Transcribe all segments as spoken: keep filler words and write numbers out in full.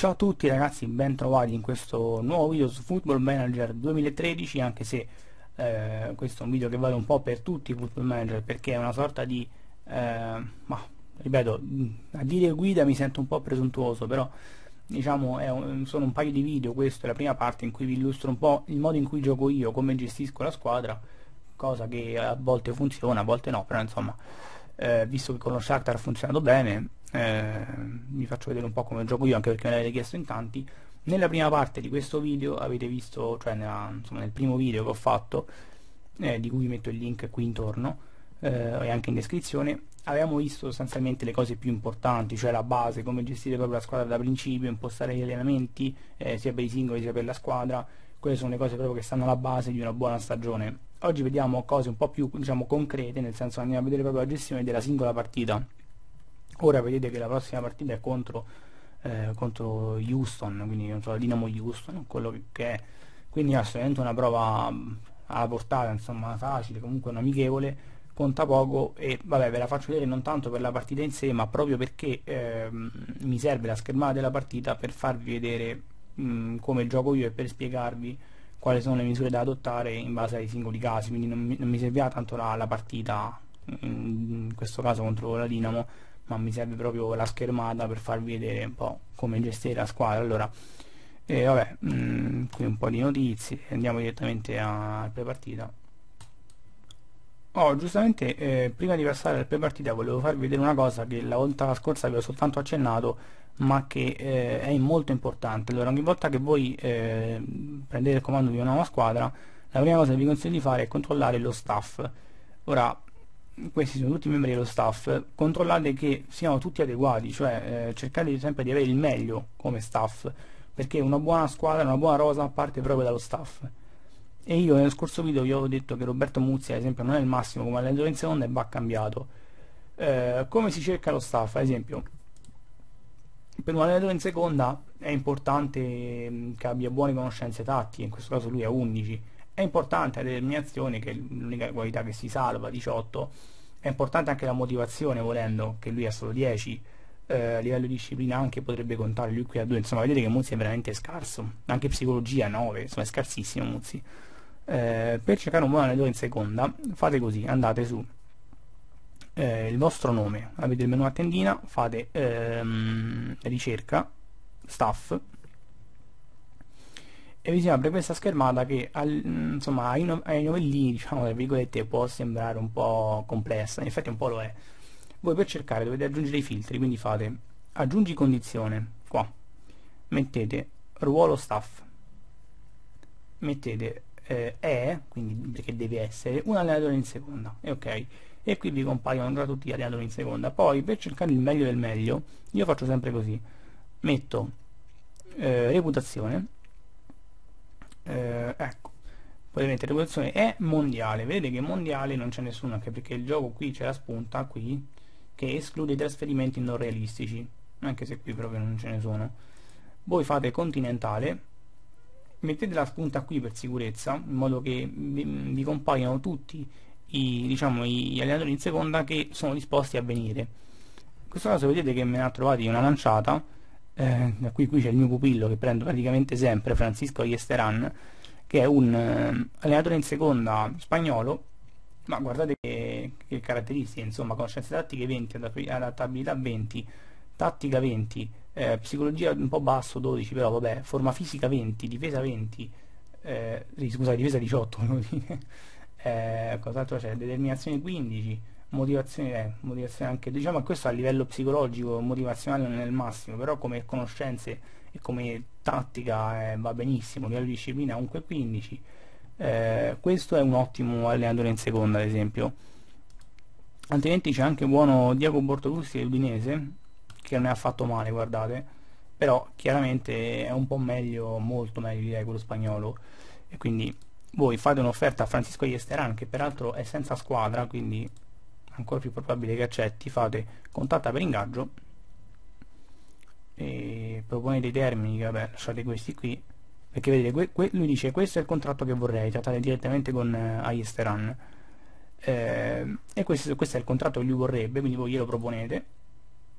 Ciao a tutti ragazzi, ben trovati in questo nuovo video su Football Manager duemilatredici, anche se eh, questo è un video che vale un po' per tutti i Football Manager, perché è una sorta di, eh, ma ripeto, a dire guida mi sento un po' presuntuoso, però diciamo è un- sono un paio di video. Questa è la prima parte in cui vi illustro un po' il modo in cui gioco io, come gestisco la squadra, cosa che a volte funziona, a volte no, però insomma, eh, visto che con lo Shakhtar ha funzionato bene, eh, vi faccio vedere un po' come gioco io, anche perché me l'avete chiesto in tanti. Nella prima parte di questo video avete visto, cioè nella- insomma, nel primo video che ho fatto, eh, di cui vi metto il link qui intorno, eh, e anche in descrizione, avevamo visto sostanzialmente le cose più importanti, cioè la base, come gestire proprio la squadra da principio, impostare gli allenamenti, eh, sia per i singoli sia per la squadra. Quelle sono le cose proprio che stanno alla base di una buona stagione. Oggi vediamo cose un po' più, diciamo, concrete, nel senso andiamo a vedere proprio la gestione della singola partita. Ora vedete che la prossima partita è contro, eh, contro Houston, quindi contro la Dinamo Houston, quello che, che è. Quindi è assolutamente una prova mh, alla portata, insomma, facile, comunque un amichevole, conta poco. E vabbè, ve la faccio vedere non tanto per la partita in sé, ma proprio perché ehm, mi serve la schermata della partita per farvi vedere mh, come gioco io e per spiegarvi quali sono le misure da adottare in base ai singoli casi. Quindi non mi, non mi serviva tanto la, la partita, in questo caso contro la Dinamo, ma mi serve proprio la schermata per farvi vedere un po' come gestire la squadra. Allora, eh, vabbè, mh, qui un po' di notizie, andiamo direttamente a pre-partita. Oh, giustamente, eh, prima di passare al pre-partita volevo farvi vedere una cosa che la volta scorsa vi ho soltanto accennato, ma che eh, è molto importante. Allora, ogni volta che voi eh, prendete il comando di una nuova squadra, la prima cosa che vi consiglio di fare è controllare lo staff. Ora, questi sono tutti i membri dello staff, controllate che siano tutti adeguati, cioè eh, cercate sempre di avere il meglio come staff, perché una buona squadra, una buona rosa parte proprio dallo staff. E io nel scorso video vi avevo detto che Roberto Muzzi ad esempio non è il massimo come allenatore in seconda e va cambiato. Eh, come si cerca lo staff? Ad esempio, per un allenatore in seconda è importante mh, che abbia buone conoscenze tattiche, in questo caso lui ha undici. È importante la determinazione, che è l'unica qualità che si salva, diciotto. È importante anche la motivazione, volendo, che lui ha solo dieci. Eh, a livello di disciplina anche potrebbe contare, lui qui a due. Insomma, vedete che Muzzi è veramente scarso. Anche psicologia nove, insomma è scarsissimo Muzzi. Eh, per cercare un buon allenatore in seconda fate così: andate su eh, il vostro nome, avete il menu a tendina, fate ehm, ricerca staff e vi si apre questa schermata che al, insomma ai, no, ai novellini, diciamo tra virgolette, può sembrare un po' complessa, in effetti un po' lo è. Voi per cercare dovete aggiungere i filtri, quindi fate aggiungi condizione, qua mettete ruolo staff, mettete eh, è, quindi perché deve essere un allenatore in seconda, e ok, e qui vi compaiono già tutti gli allenatori in seconda. Poi per cercare il meglio del meglio io faccio sempre così: metto eh, reputazione, eh, ecco, potete mettere reputazione è mondiale. Vedete che mondiale non c'è nessuno, anche perché il gioco qui c'è la spunta qui che esclude i trasferimenti non realistici, anche se qui proprio non ce ne sono. Voi fate continentale, mettete la spunta qui per sicurezza, in modo che vi, vi compaiano tutti i, diciamo, gli allenatori in seconda che sono disposti a venire. In questo caso vedete che me ne ha trovati una lanciata, eh, da qui, qui c'è il mio pupillo che prendo praticamente sempre, Francisco Iesteran, che è un eh, allenatore in seconda spagnolo, ma guardate che, che caratteristiche, insomma: conoscenze tattiche venti, adattabilità venti, tattica venti, eh, psicologia un po' basso dodici, però vabbè, forma fisica venti, difesa venti, eh, sì, scusate, difesa diciotto, volevo dire. Eh, cos'altro c'è? Determinazione quindici, motivazione, eh, motivazione anche, diciamo che questo a livello psicologico, motivazionale non è il massimo, però come conoscenze e come tattica eh, va benissimo. Livello di disciplina comunque quindici. Eh, questo è un ottimo allenatore in seconda, ad esempio. Altrimenti c'è anche buono Diego Bortolussi dell'Udinese, che non è affatto male, guardate, però chiaramente è un po' meglio, molto meglio direi, quello spagnolo. E quindi voi fate un'offerta a Francisco Iesteran, che peraltro è senza squadra, quindi ancora più probabile che accetti. Fate contatta per ingaggio e proponete i termini, che vabbè, lasciate questi qui, perché vedete que que lui dice: questo è il contratto che vorrei, trattate direttamente con eh, Iesteran, eh, e questo, questo è il contratto che lui vorrebbe, quindi voi glielo proponete.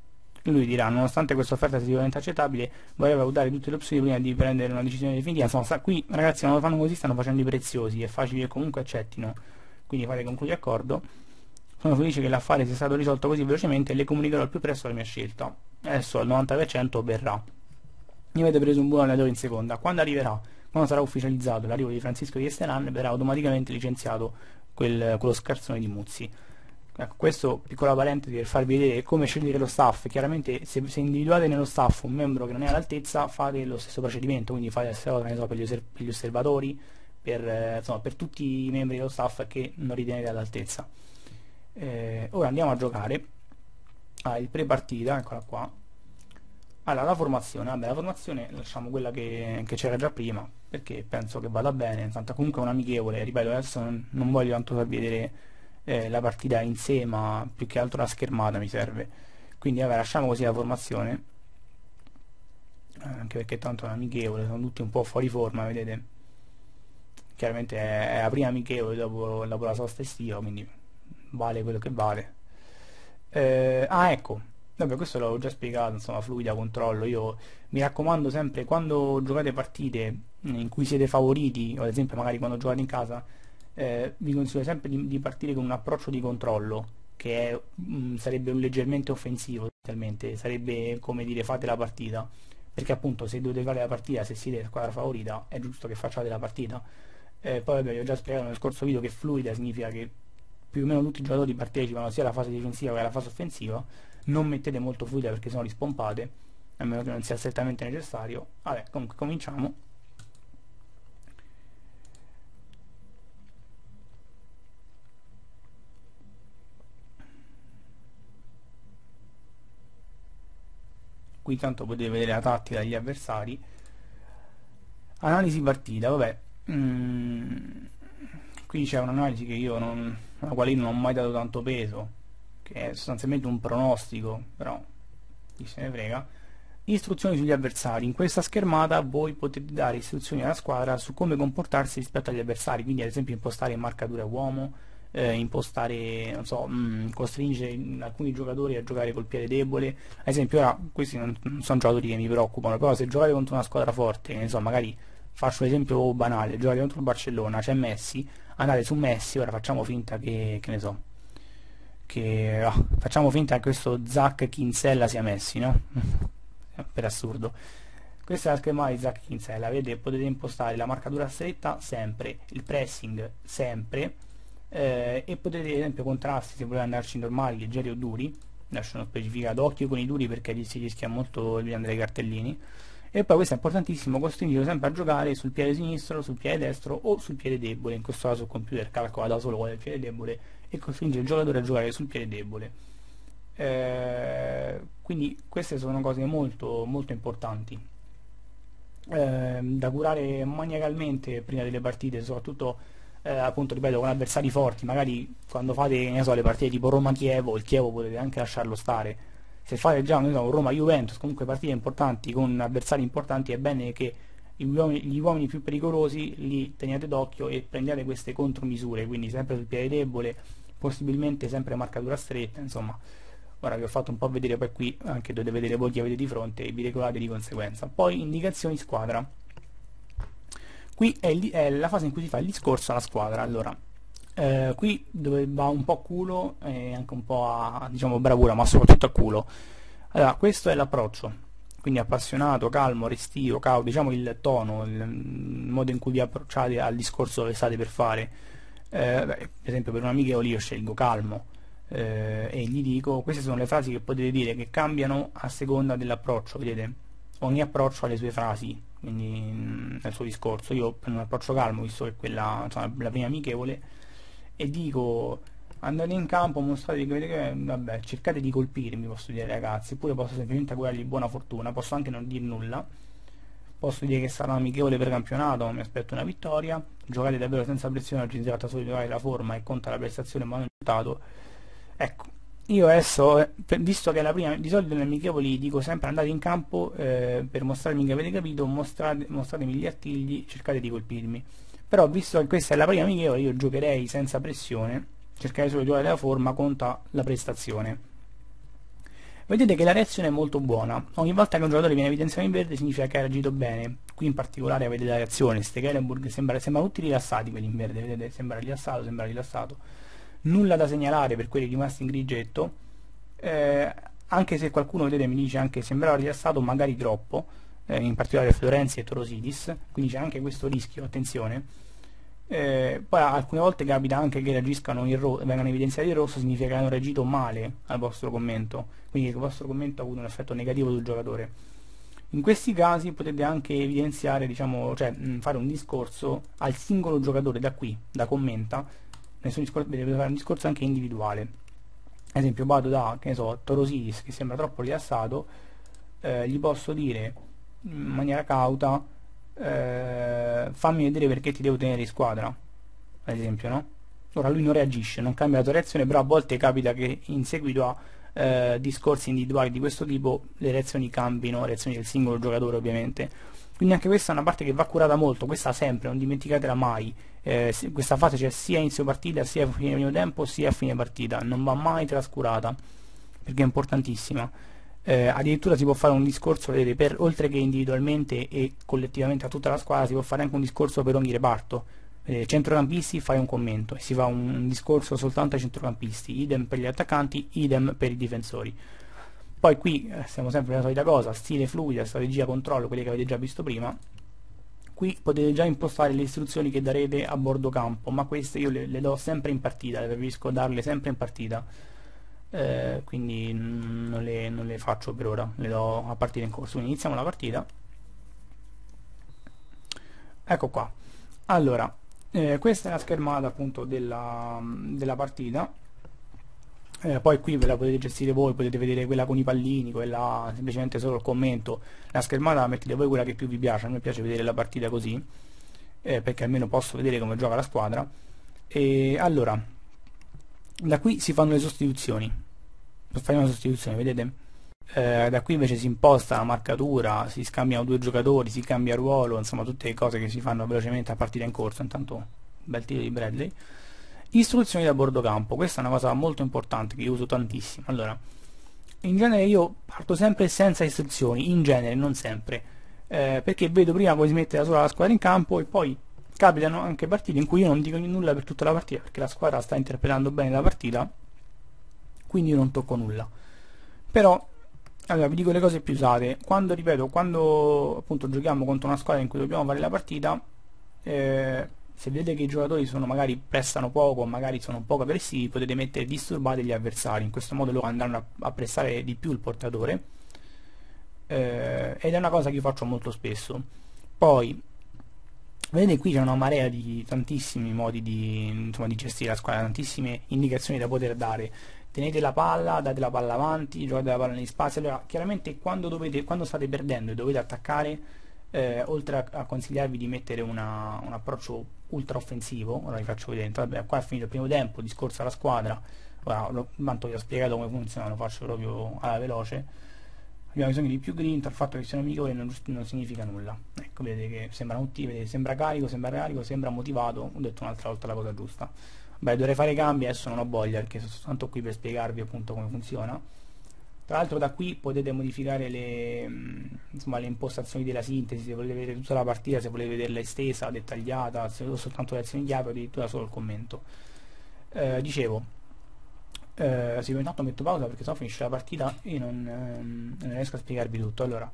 lui dirà: nonostante questa offerta sia sicuramente accettabile, vorrei valutare tutte le opzioni prima di prendere una decisione definitiva. Insomma, sta, qui ragazzi non lo fanno così, stanno facendo i preziosi, è facile che comunque accettino, quindi fate concludi accordo. Sono felice che l'affare sia stato risolto così velocemente e le comunicherò al più presto la mia scelta. Adesso al novanta per cento verrà. Mi avete preso un buon allenatore in seconda. Quando arriverà, quando sarà ufficializzato l'arrivo di Francisco di Estelan, verrà automaticamente licenziato quel, quello scarsone di Muzzi. Ecco, questo piccola parentesi per farvi vedere come scegliere lo staff. Chiaramente se, se individuate nello staff un membro che non è all'altezza, fate lo stesso procedimento, quindi fate la stessa cosa, ne so, per, gli osserv- per gli osservatori, per, eh, insomma, per tutti i membri dello staff che non ritenete all'altezza. Eh, ora andiamo a giocare. Ah, il pre-partita, eccola qua. Allora, la formazione, vabbè, la formazione lasciamo quella che, che c'era già prima, perché penso che vada bene, tanto comunque è un amichevole, ripeto, adesso non, non voglio tanto farvi vedere eh, la partita in sé, ma più che altro la schermata mi serve. Quindi vabbè, lasciamo così la formazione, eh, anche perché tanto è un amichevole, sono tutti un po' fuori forma, vedete? Chiaramente è, è la prima amichevole dopo, dopo la sosta estiva, quindi vale quello che vale. Eh, ah, ecco, vabbè, questo l'avevo già spiegato, insomma, fluida, controllo. Io mi raccomando sempre, quando giocate partite in cui siete favoriti, o ad esempio magari quando giocate in casa, eh, vi consiglio sempre di, di partire con un approccio di controllo, che è, mh, sarebbe un leggermente offensivo, inizialmente, sarebbe come dire fate la partita, perché appunto se dovete fare la partita, se siete squadra favorita, è giusto che facciate la partita. Eh, poi vabbè, vi ho già spiegato nel scorso video che fluida significa che più o meno tutti i giocatori partecipano sia alla fase difensiva che alla fase offensiva. Non mettete molto fluida perché sennò li spompate, a meno che non sia strettamente necessario. Vabbè, comunque cominciamo. Qui tanto potete vedere la tattica degli avversari. Analisi partita, vabbè. Mm, qui c'è un'analisi che io non, alla quale io non ho mai dato tanto peso, che è sostanzialmente un pronostico, però chi se ne frega. Istruzioni sugli avversari. In questa schermata voi potete dare istruzioni alla squadra su come comportarsi rispetto agli avversari, quindi ad esempio impostare marcatura uomo, eh, impostare, non so, mh, costringere alcuni giocatori a giocare col piede debole. Ad esempio, ora questi non, non sono giocatori che mi preoccupano, però se giocate contro una squadra forte, ne so, magari faccio un esempio banale, giocate contro il Barcellona, c'è Messi, andate su Messi, ora facciamo finta che, che ne so, che oh, facciamo finta che questo Zach Kinsella sia Messi, no? Per assurdo. Questa è la schermata di Zach Kinsella, vedete, potete impostare la marcatura stretta sempre, il pressing sempre, eh, e potete ad esempio contrasti se volete andarci normali, leggeri o duri. Adesso non specificato, occhio con i duri perché si rischia molto di prendere i cartellini. E poi questo è importantissimo, costringerlo sempre a giocare sul piede sinistro, sul piede destro o sul piede debole. In questo caso il computer calcola da solo qual è il piede debole e costringe il giocatore a giocare sul piede debole. Eh, quindi queste sono cose molto molto importanti, eh, da curare maniacalmente prima delle partite, soprattutto eh, appunto ripeto con avversari forti. Magari quando fate, ne so, le partite tipo Roma-Chievo, il Chievo potete anche lasciarlo stare. Se fate già, non so, Roma-Juventus, comunque partite importanti con avversari importanti, è bene che gli uomini, gli uomini più pericolosi li teniate d'occhio e prendiate queste contromisure, quindi sempre sul piede debole, possibilmente sempre marcatura stretta, insomma. Ora vi ho fatto un po' vedere, poi qui anche dovete vedere voi chi avete di fronte e vi regolate di conseguenza. Poi indicazioni squadra. Qui è, il, è la fase in cui si fa il discorso alla squadra. Allora, eh, qui dove va un po' a culo e anche un po' a, diciamo, bravura, ma soprattutto a culo. Allora, questo è l'approccio, quindi appassionato, calmo, restio, cauto, diciamo il tono, il, il modo in cui vi approcciate al discorso che state per fare. Eh, beh, per esempio per un amichevole io scelgo calmo, eh, e gli dico, queste sono le frasi che potete dire che cambiano a seconda dell'approccio, vedete? Ogni approccio ha le sue frasi, quindi mh, nel suo discorso. Io prendo un approccio calmo, visto che è quella, insomma, la prima amichevole, e dico andate in campo, mostrate che vedete che, vabbè, cercate di colpirmi, posso dire ragazzi, oppure posso semplicemente augurargli buona fortuna, posso anche non dire nulla, posso dire che sarà amichevole per campionato, mi aspetto una vittoria, giocate davvero senza pressione, oggi si tratta solo di giocare la forma e conta la prestazione ma non il risultato. Ecco, io adesso, eh, per- visto che è la prima, di solito nelle amichevoli dico sempre andate in campo, eh, per mostrarmi che avete capito, mostrate, mostratemi gli artigli, cercate di colpirmi. Però visto che questa è la prima amichevole io giocherei senza pressione, cercare solo di giocare la forma, conta la prestazione. Vedete che la reazione è molto buona. Ogni volta che un giocatore viene evidenziato in verde significa che ha reagito bene. Qui in particolare vedete la reazione, Stekelenburg sembra, sembrano tutti rilassati quelli in verde, vedete, sembra rilassato, sembra rilassato. Nulla da segnalare per quelli rimasti in grigetto, eh, anche se qualcuno, vedete, mi dice anche sembrava rilassato, magari troppo, eh, in particolare Florenzi e Torosidis, quindi c'è anche questo rischio, attenzione. Eh, poi alcune volte capita anche che reagiscano in rosso, vengano evidenziati in rosso, significa che hanno reagito male al vostro commento, quindi il vostro commento ha avuto un effetto negativo sul giocatore. In questi casi potete anche evidenziare, diciamo, cioè mh, fare un discorso al singolo giocatore da qui, da commenta, nessun discorso, deve fare un discorso anche individuale. Ad esempio vado da, che ne so, Torosidis che sembra troppo rilassato, eh, gli posso dire in maniera cauta, eh, fammi vedere perché ti devo tenere in squadra, ad esempio, no? Ora lui non reagisce, non cambia la tua reazione, però a volte capita che in seguito a eh, discorsi individuali di questo tipo le reazioni cambino, reazioni del singolo giocatore ovviamente. Quindi anche questa è una parte che va curata molto, questa sempre, non dimenticatela mai. Eh, questa fase c'è sia a inizio partita, sia a fine primo tempo, sia a fine partita, non va mai trascurata perché è importantissima. Eh, addirittura si può fare un discorso, vedete, per, oltre che individualmente e collettivamente a tutta la squadra, si può fare anche un discorso per ogni reparto. Eh, centrocampisti, fai un commento e si fa un, un discorso soltanto ai centrocampisti, idem per gli attaccanti, idem per i difensori. Poi qui eh, siamo sempre nella solita cosa, stile fluida, strategia, controllo, quelli che avete già visto prima. Qui potete già impostare le istruzioni che darete a bordo campo, ma queste io le, le do sempre in partita, le preferisco darle sempre in partita. Eh, quindi non le, non le faccio per ora, le do a partita in corso. Quindi iniziamo la partita. Ecco qua. Allora, eh, questa è la schermata appunto della, della partita. Eh, poi qui ve la potete gestire voi, potete vedere quella con i pallini, quella semplicemente solo il commento. La schermata mettete voi quella che più vi piace, a me piace vedere la partita così, eh, perché almeno posso vedere come gioca la squadra. E allora, da qui si fanno le sostituzioni. Per fare una sostituzione, vedete? Eh, da qui invece si imposta la marcatura, si scambiano due giocatori, si cambia ruolo, insomma tutte le cose che si fanno velocemente a partita in corso. Intanto bel tiro di Bradley. Istruzioni da bordo campo, questa è una cosa molto importante che io uso tantissimo. Allora, in genere io parto sempre senza istruzioni, in genere, non sempre, eh, perché vedo prima come si mette da sola la squadra in campo e poi capitano anche partite in cui io non dico nulla per tutta la partita perché la squadra sta interpretando bene la partita, quindi io non tocco nulla. Però allora vi dico le cose più usate quando, ripeto, quando appunto giochiamo contro una squadra in cui dobbiamo fare la partita. eh, se vedete che i giocatori sono magari pressano poco, magari sono poco aggressivi, potete mettere disturbate gli avversari, in questo modo loro andranno a, a pressare di più il portatore, eh, ed è una cosa che io faccio molto spesso. Poi vedete qui c'è una marea di tantissimi modi di, insomma, di gestire la squadra, tantissime indicazioni da poter dare. Tenete la palla, date la palla avanti, giocate la palla negli spazi. Allora chiaramente quando, dovete, quando state perdendo e dovete attaccare, eh, oltre a, a consigliarvi di mettere una, un approccio ultra offensivo, ora vi faccio vedere. Vabbè, qua è finito il primo tempo, discorso alla squadra, ora lo, tanto vi ho spiegato come funziona, lo faccio proprio alla veloce. Abbiamo bisogno di più grinta, il fatto che siano amichevoli non, non significa nulla. Ecco, vedete che sembra tutti, vedete, sembra carico, sembra carico, sembra motivato. Ho detto un'altra volta la cosa giusta. Beh, dovrei fare cambi, adesso non ho voglia perché sono soltanto qui per spiegarvi appunto come funziona. Tra l'altro da qui potete modificare le, insomma, le impostazioni della sintesi, se volete vedere tutta la partita, se volete vederla estesa, dettagliata, se o soltanto le azioni chiave o addirittura solo il commento. Eh, dicevo, eh, sì, intanto metto pausa perché sennò finisce la partita e non, ehm, non riesco a spiegarvi tutto. Allora,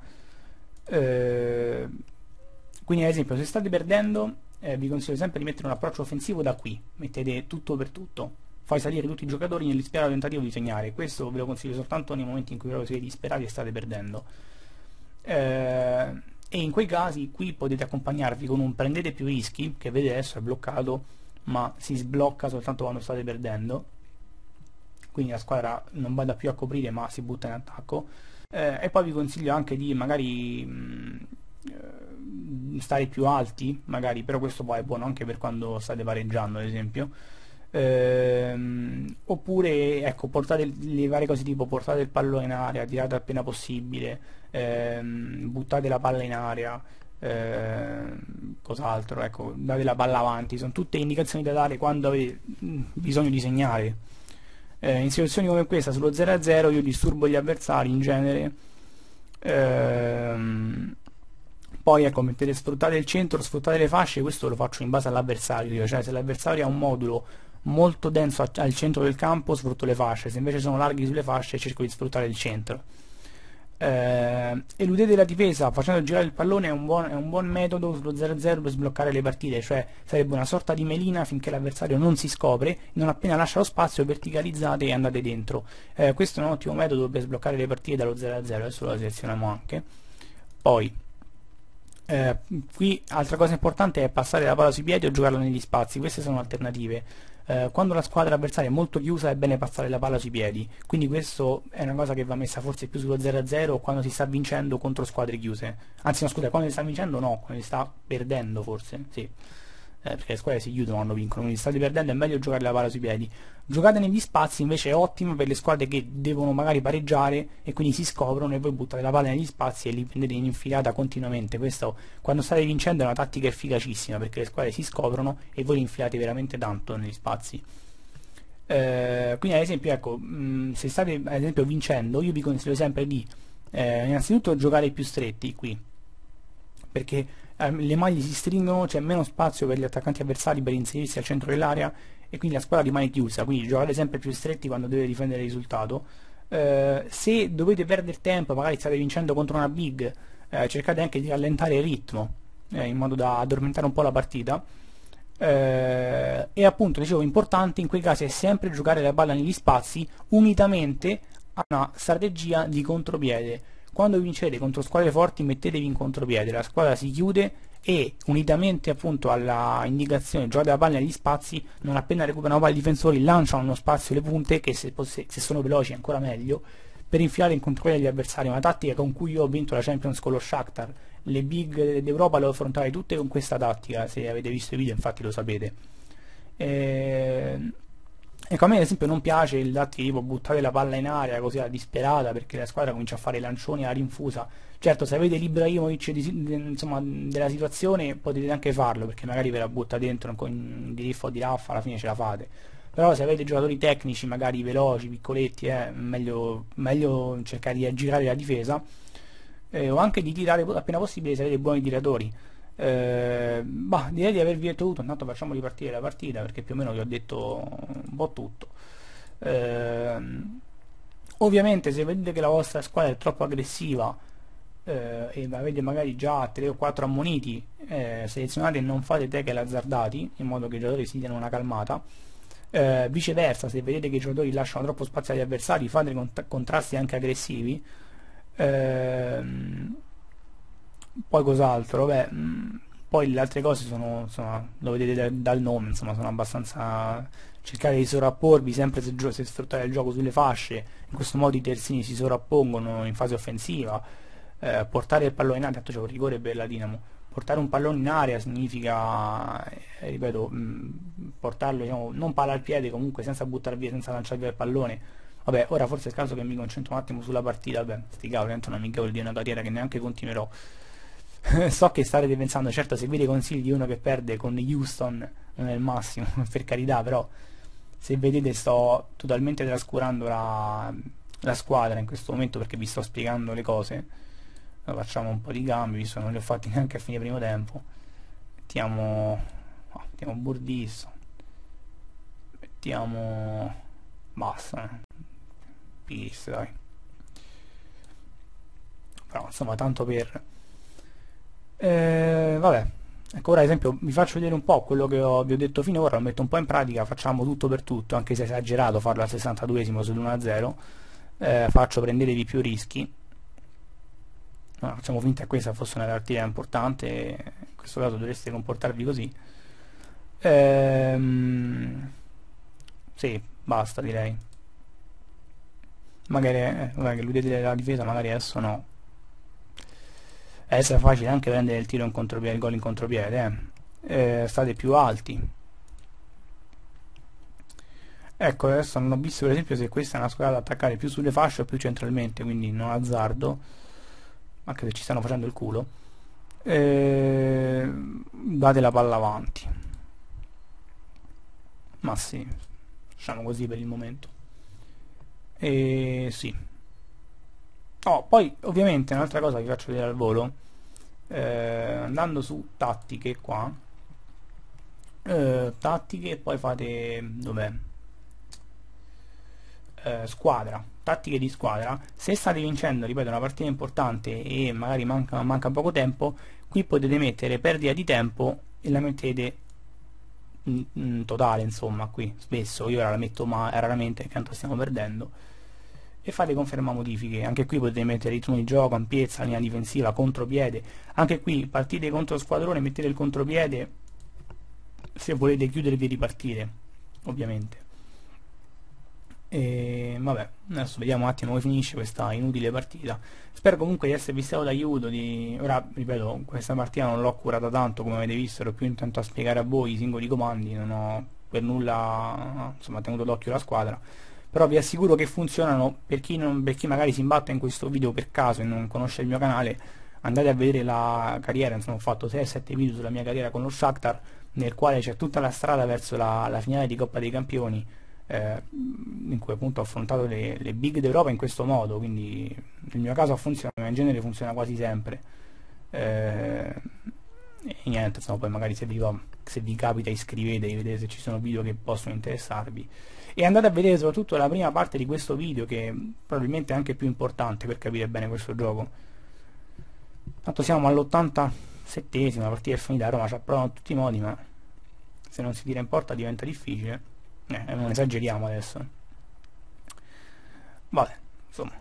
eh, quindi ad esempio se state perdendo, eh, vi consiglio sempre di mettere un approccio offensivo da qui, mettete tutto per tutto. Fai salire tutti i giocatori nell'isperato tentativo di segnare. Questo ve lo consiglio soltanto nei momenti in cui proprio siete disperati e state perdendo. Eh, e in quei casi qui potete accompagnarvi con un prendete più rischi, che vedete adesso è bloccato, ma si sblocca soltanto quando state perdendo. Quindi la squadra non vada più a coprire ma si butta in attacco. Eh, e poi vi consiglio anche di magari mh, stare più alti, magari, però questo poi è buono anche per quando state pareggiando, ad esempio. Ehm, oppure ecco, portate le varie cose tipo portate il pallone in area, tirate appena possibile, ehm, buttate la palla in area, ehm, cos'altro, ecco, date la palla avanti, sono tutte indicazioni da dare quando avete bisogno di segnare. Eh, in situazioni come questa sullo zero a zero io disturbo gli avversari in genere. Ehm, poi ecco, mettete, sfruttate il centro, sfruttate le fasce, questo lo faccio in base all'avversario, cioè se l'avversario ha un modulo molto denso a- al centro del campo sfrutto le fasce, se invece sono larghi sulle fasce cerco di sfruttare il centro. Eh, eludete la difesa facendo girare il pallone è un buon, è un buon metodo sullo zero a zero per sbloccare le partite, cioè sarebbe una sorta di melina finché l'avversario non si scopre, non appena lascia lo spazio verticalizzate e andate dentro. Eh, questo è un ottimo metodo per sbloccare le partite dallo zero a zero, adesso lo selezioniamo anche. Poi eh, qui altra cosa importante è passare la palla sui piedi o giocarla negli spazi, queste sono alternative. Eh, quando la squadra avversaria è molto chiusa è bene passare la palla sui piedi, quindi questo è una cosa che va messa forse più sullo zero a zero o quando si sta vincendo contro squadre chiuse. Anzi no, scusa, quando si sta vincendo no, quando si sta perdendo forse, sì. Eh, perché le squadre si chiudono quando vincono, quindi state perdendo è meglio giocare la palla sui piedi. Giocate negli spazi invece è ottimo per le squadre che devono magari pareggiare e quindi si scoprono e voi buttate la palla negli spazi e li prendete in infilata continuamente. Questo quando state vincendo è una tattica efficacissima perché le squadre si scoprono e voi li infilate veramente tanto negli spazi. Eh, quindi ad esempio ecco, mh, se state ad esempio vincendo io vi consiglio sempre di eh, innanzitutto giocare più stretti qui perché eh, le maglie si stringono, c'è meno spazio per gli attaccanti avversari per inserirsi al centro dell'area e quindi la squadra rimane chiusa, quindi giocate sempre più stretti quando dovete difendere il risultato. Eh, se dovete perdere tempo, magari state vincendo contro una big, eh, cercate anche di rallentare il ritmo eh, in modo da addormentare un po' la partita. Eh, e appunto, dicevo, importante in quei casi è sempre giocare la palla negli spazi unitamente a una strategia di contropiede. Quando vincete contro squadre forti mettetevi in contropiede, la squadra si chiude e unitamente appunto alla indicazione giocate la palla negli spazi, non appena recuperano palla i difensori lanciano uno spazio le punte che se, se sono veloci è ancora meglio per infilare in contropiede gli avversari, una tattica con cui io ho vinto la Champions con lo Shakhtar. Le big d'Europa le ho affrontate tutte con questa tattica, se avete visto i video infatti lo sapete. E... Ecco, a me ad esempio non piace il tattico tipo buttare la palla in aria così alla disperata perché la squadra comincia a fare i lancioni alla rinfusa. Certo, se avete l'Ibrahimovic di, di, insomma, della situazione potete anche farlo perché magari ve la butta dentro con di riffo o di raffa alla fine ce la fate. Però se avete giocatori tecnici magari veloci, piccoletti, è meglio, meglio cercare di aggirare la difesa eh, o anche di tirare appena possibile se avete buoni tiratori. Eh, bah, direi di avervi detto tutto, intanto facciamo ripartire la partita perché più o meno vi ho detto un po' tutto. Eh, ovviamente se vedete che la vostra squadra è troppo aggressiva eh, e avete magari già tre o quattro ammoniti, eh, selezionate e non fate tackle azzardati in modo che i giocatori si diano una calmata. Eh, viceversa, se vedete che i giocatori lasciano troppo spazio agli avversari, fate cont- contrasti anche aggressivi. Ehm, poi cos'altro? Beh, mh, poi le altre cose sono, insomma, lo vedete da- dal nome, insomma, sono abbastanza. Cercare di sovrapporvi sempre se, gio- se sfruttare il gioco sulle fasce, in questo modo i terzini si sovrappongono in fase offensiva. Eh, portare il pallone in aria, tanto c'è un rigore per la Dinamo. Portare un pallone in aria significa, eh, ripeto, mh, portarlo, diciamo, non palla al piede, comunque senza buttare via, senza lanciare via il pallone. Vabbè, ora forse è il caso che mi concentro un attimo sulla partita, vabbè, sti cavoli, tanto non mi cavolo di una carriera che neanche continuerò. So che starete pensando, certo, seguire i consigli di uno che perde con Houston non è il massimo, per carità, però se vedete sto totalmente trascurando la, la squadra in questo momento perché vi sto spiegando le cose. Allora, facciamo un po' di cambi, visto che non li ho fatti neanche a fine primo tempo. Mettiamo, no, mettiamo Burdisso, mettiamo, basta, eh. Peace, dai. Però insomma, tanto per Eh, vabbè, ecco ora ad esempio vi faccio vedere un po' quello che ho- vi ho detto finora, lo metto un po' in pratica, facciamo tutto per tutto, anche se è esagerato farlo al sessantaduesimo sull'uno a zero, eh, faccio prendetevi più rischi. No, facciamo finta che questa fosse una partita importante, e in questo caso dovreste comportarvi così. Ehm, sì, basta direi. Magari, eh, magari eludete la difesa, magari adesso no. Adesso è facile anche prendere il tiro in contropiede, il gol in contropiede, eh. Eh, state più alti. Ecco, adesso non ho visto per esempio se questa è una squadra da attaccare più sulle fasce o più centralmente, quindi non azzardo, anche se ci stanno facendo il culo. Eh, date la palla avanti. Ma sì, facciamo così per il momento. E sì. Oh, poi ovviamente un'altra cosa che vi faccio vedere al volo, eh, andando su tattiche qua, eh, tattiche e poi fate, dov'è? Eh, squadra, tattiche di squadra. Se state vincendo, ripeto, una partita importante e magari manca, manca poco tempo, qui potete mettere perdita di tempo e la mettete in, in totale, insomma, qui spesso, io ora la metto ma raramente perché tanto stiamo perdendo, e fate conferma modifiche. Anche qui potete mettere ritmo di gioco, ampiezza, linea difensiva, contropiede. Anche qui partite contro squadrone, mettete il contropiede se volete chiudervi di partire, ovviamente. E vabbè, adesso vediamo un attimo come finisce questa inutile partita. Spero comunque di esservi stato d'aiuto. Di... Ora, ripeto, questa partita non l'ho curata tanto, come avete visto, ero più intento a spiegare a voi i singoli comandi, non ho per nulla, insomma, tenuto d'occhio la squadra. Però vi assicuro che funzionano. Per chi, non, per chi magari si imbatte in questo video per caso e non conosce il mio canale, andate a vedere la carriera. Insomma, ho fatto sei sette video sulla mia carriera con lo Shakhtar, nel quale c'è tutta la strada verso la, la finale di Coppa dei Campioni, eh, in cui appunto ho affrontato le, le big d'Europa in questo modo. Quindi nel mio caso ha funzionato, ma in genere funziona quasi sempre. Eh, e niente, insomma, poi magari se vi, va, se vi capita iscrivetevi, vedete se ci sono video che possono interessarvi, e andate a vedere soprattutto la prima parte di questo video, che probabilmente è anche più importante per capire bene questo gioco. Tanto siamo all'ottantasettesima, la partita è finita, Roma ci ha provato in tutti i modi, ma se non si tira in porta diventa difficile. Eh, non esageriamo adesso. Vabbè, insomma,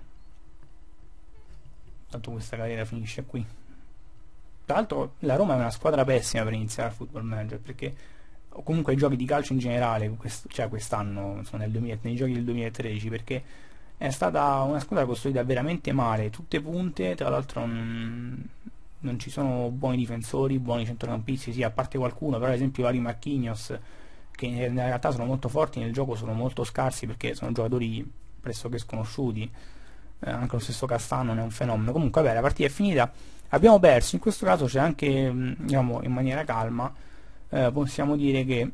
tanto questa carriera finisce qui. Tra l'altro la Roma è una squadra pessima per iniziare a Football Manager, perché o comunque i giochi di calcio in generale, quest cioè quest'anno, insomma, nel duemila, nei giochi del duemilatredici, perché è stata una squadra costruita veramente male, tutte punte. Tra l'altro non, non ci sono buoni difensori, buoni centrocampisti, sì, a parte qualcuno, però ad esempio vari Marquinhos, che in realtà sono molto forti, nel gioco sono molto scarsi perché sono giocatori pressoché sconosciuti. Eh, anche lo stesso Castano non è un fenomeno. Comunque vabbè, la partita è finita, abbiamo perso. In questo caso c'è anche, diciamo, in maniera calma, eh, possiamo dire che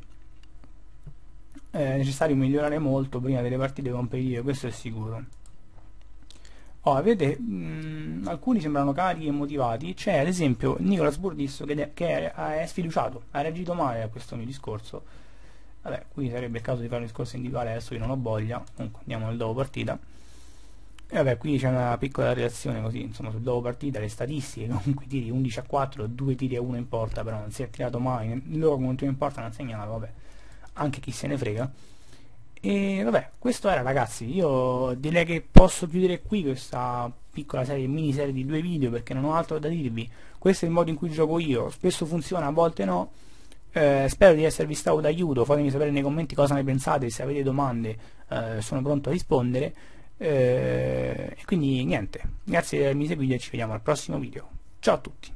è necessario migliorare molto prima delle partite competitive, questo è sicuro. Oh, vedete, mh, alcuni sembrano carichi e motivati. C'è ad esempio Nicolas Burdisso che, che è, è sfiduciato, ha reagito male a questo mio discorso. Vabbè, qui sarebbe il caso di fare un discorso individuale, adesso io non ho voglia. Comunque andiamo nel dopo partita. E vabbè, qui c'è una piccola relazione così, insomma, sul dopo partita, le statistiche. Comunque tiri undici a quattro, due tiri a uno in porta, però non si è tirato mai, loro contro in porta non hanno segnato, vabbè, anche chi se ne frega. E vabbè, questo era, ragazzi. Io direi che posso chiudere qui questa piccola serie, miniserie di due video, perché non ho altro da dirvi. Questo è il modo in cui gioco io, spesso funziona, a volte no. Eh, spero di esservi stato d'aiuto, fatemi sapere nei commenti cosa ne pensate, se avete domande eh, sono pronto a rispondere. Eh, e quindi niente, grazie di avermi seguito e ci vediamo al prossimo video. Ciao a tutti.